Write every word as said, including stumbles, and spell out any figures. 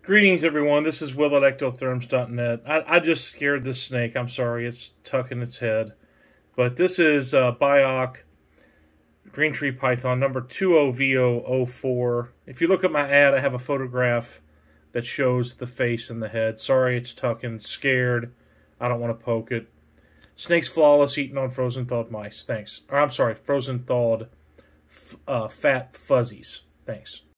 Greetings, everyone. This is Will at ectotherms dot net. I, I just scared this snake. I'm sorry. It's tucking its head. But this is uh, Biak green tree python, number two zero V zero zero four. If you look at my ad, I have a photograph that shows the face and the head. Sorry, it's tucking. Scared. I don't want to poke it. Snake's flawless, eating on frozen thawed mice. Thanks. Or I'm sorry, frozen thawed uh, fat fuzzies. Thanks.